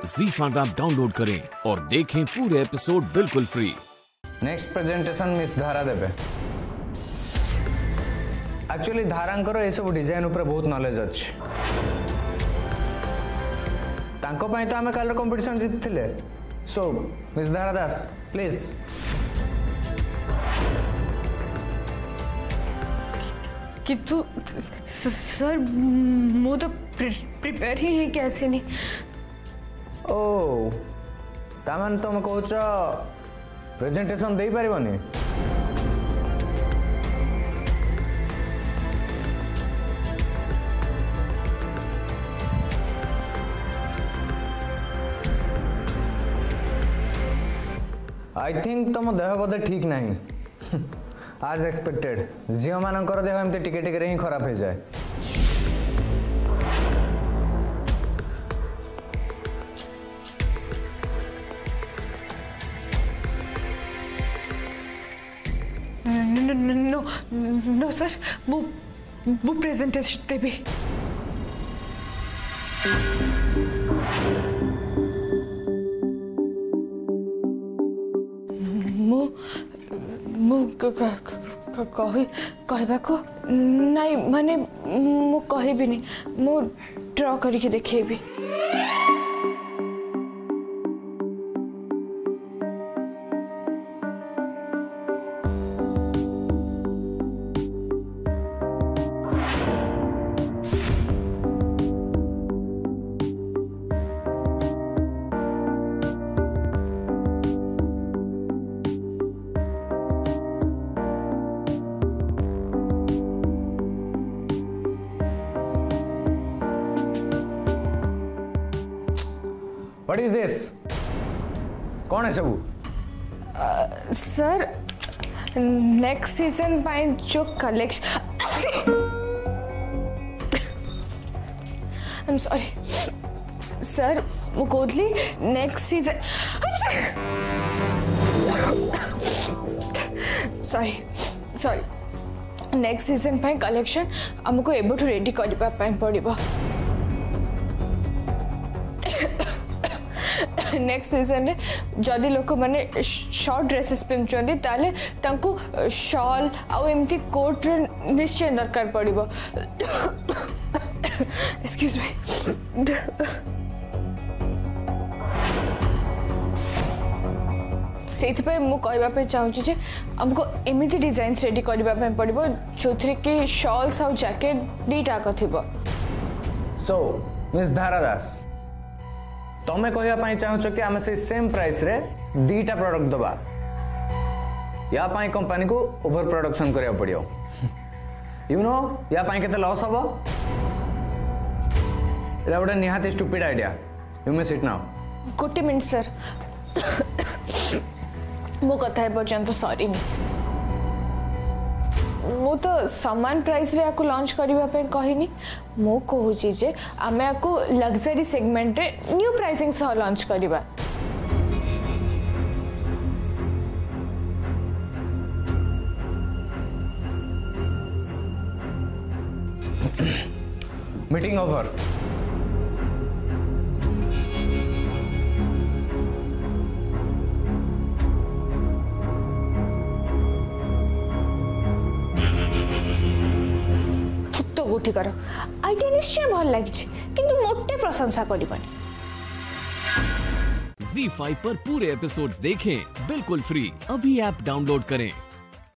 ZEE5 app download करें और देखें पूरे एपिसोड बिल्कुल फ्री। नेक्स्ट प्रेजेंटेशन मिस धारा देबे। एक्चुअली धारांकर ए सब डिजाइन ऊपर बहुत नॉलेज अछि। तांको पई तो हमें कलर कंपटीशन जीतथिले। So miss Dhara Das please. किंतु सर मो तो प्रिपेयर ही है कैसे नहीं। ओ तामान तुम कहूच प्रेजेंटेशन दे पारिबनी। आई थिंक तुम देह बोधे ठीक नहीं। आज एक्सपेक्टेड झील मानकर देह एमती टिके टिके ही खराब हो जाए। नो नो सर वो प्रेजेंटेशन देबे। कहबाको नहीं माने मु कहबी नहीं मु ड्रॉ करके देखेबी। What is this? कौन है सबू? सर नेक्स्ट सीजन पाई जो collection I am sorry sir वो कोदली next season sorry next season पाई कलेक्शन हमको एबठू रेडी करबा पाई पड़िबो। नेक्स्ट सीजन रे जदि लोक माने शॉर्ट ड्रेसेस पिंचुंदी ताले तांको शॉल आ एमती कोट रे निश्चय दरकार पड़िबो। Excuse me. सेथ पे मु कहबा पे चाहू जे हमको एमिति डिजाइन्स रेडी करबा पे पड़िबो जोथरे के शॉल्स आ जैकेट दीटा कथिबो। सो मिस धारा दास तमें कहवाई चाहूच कि आम से सेम प्राइस रे दीटा प्रोडक्ट दबा या पाई कंपनी को ओवर प्रोडक्शन करिया पड़ियो। यू नो या पाई केते लॉस हबो। एला गोटे निहाती stupid idea. You may sit now. गोटे मिनट सर मो कथा है पर्यंत सॉरी मु तो समान प्राइस रे आको लॉन्च करबा पे कहिनी मो कहूची जे आमे आको लग्जरी सेगमेंट रे न्यू प्राइसिंग सह लॉन्च करबा। Meeting over. गोटी कर आइडिया निश्चय भल लगी किंतु मोटे प्रशंसा करिबनी। ZEE5 पर पूरे एपिसोड्स देखें बिल्कुल फ्री। अभी ऐप डाउनलोड करें।